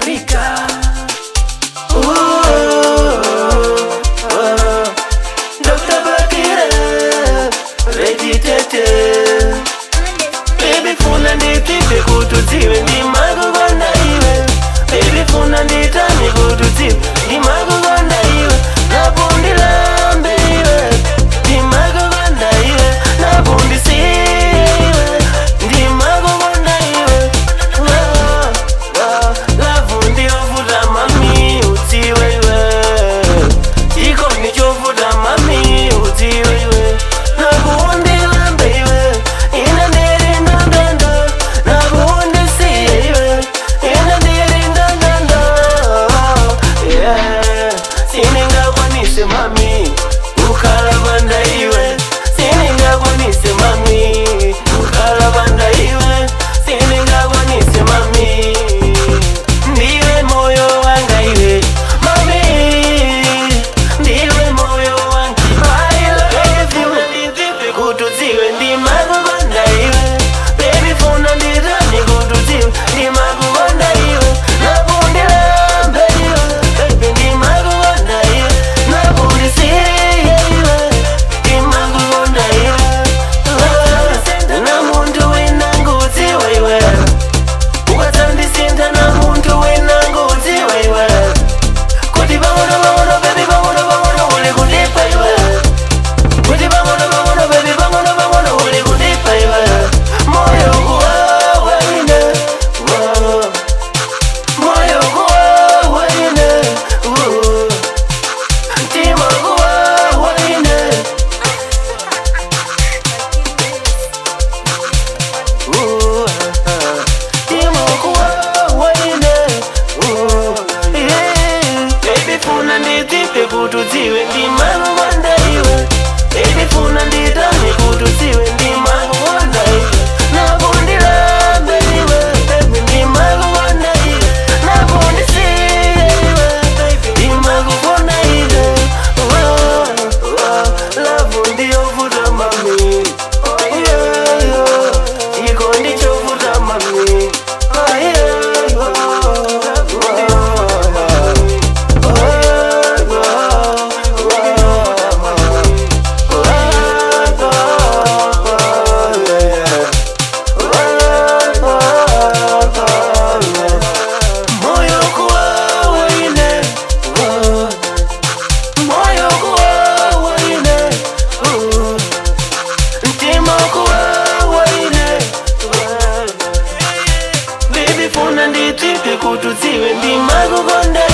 Africa. Dr. Bakire, Regitete. Baby funa nditipe kututiwe ndi makukonda iwe. Baby funa nditani kututiwe ndi makukonda iwe. Napundilambe iwe ndi makukonda iwe. Napundisiye iwe ndi makukonda iwe. Lavu ndiovuta mami utiwe iwe. Chiko ndichovuta mami utiwe iwe. Napundilambe iwe. Mami, ukalabanda iwe, siningakwanise mami, ukalabanda iwe, siningakwanise mami. Ndiwe moyo wanga iwe, mami, ndiwe moyo wanga. I love you, nditipe kututiwe ndi makukonda iwe. Baby funa nditani kututiwe ndi makukonda iwe. Napundilambe iwe, baby ndi makukonda iwe. Kututiwe ndi makukonda iwe. Baby funa nditani kututiwe ndi makukonda iwe. Napundilambe iwe, baby ndi makukonda iwe. Napundisiye iwe, baby ndi makukonda iwe. Lavu ndiovuta mami. Chiko ndichovuta mami. Baby funa nditipe kututiwe ndi makukonda